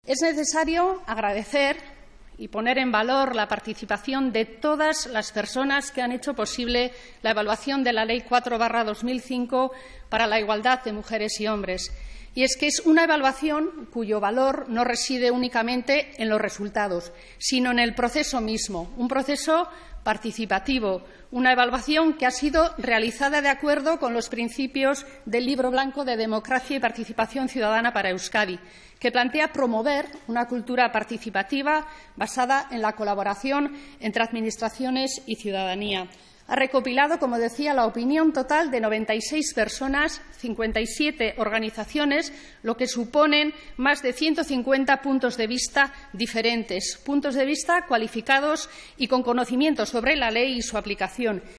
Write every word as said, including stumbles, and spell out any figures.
Es necesario agradecer y poner en valor la participación de todas las personas que han hecho posible la evaluación de la Ley cuatro barra dos mil cinco para la igualdad de mujeres y hombres. Y es que es una evaluación cuyo valor no reside únicamente en los resultados, sino en el proceso mismo, un proceso participativo, una evaluación que ha sido realizada de acuerdo con los principios del Libro Blanco de Democracia y Participación Ciudadana para Euskadi, que plantea promover una cultura participativa basada en la colaboración entre administraciones y ciudadanía. Ha recopilado, como decía, la opinión total de noventa y seis personas, cincuenta y siete organizaciones, lo que suponen más de ciento cincuenta puntos de vista diferentes, puntos de vista cualificados y con conocimiento sobre la ley y su aplicación.